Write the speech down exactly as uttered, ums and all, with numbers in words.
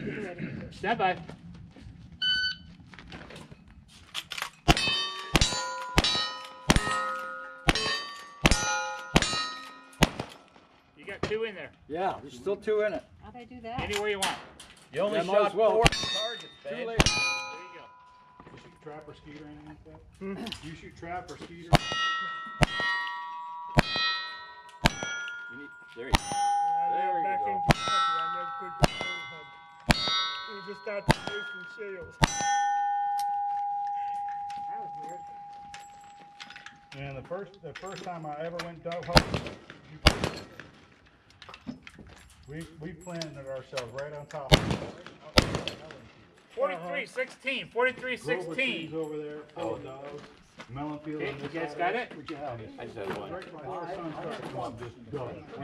Stand by. You got two in there. Yeah, there's still two in it. How'd I do that? Anywhere you want. You only Yeah, might shot as well. four targets, babe. There you go. You shoot trap or skeet or anything like that? Hmm? You shoot trap or skeet or You need, there you Uh, go. There you back go. in Kentucky, I never could go bird hunt. It was just out the racing sales. That was weird. And the first, the first time I ever went dove hunting, we we planted ourselves right on top of it. forty-three sixteen. forty-three Grover sixteen. trees over there, full of doves. Melon field Okay, on this you guys side. got it? Where'd you have it? I just had one. Right before the sun started to come up, just doves.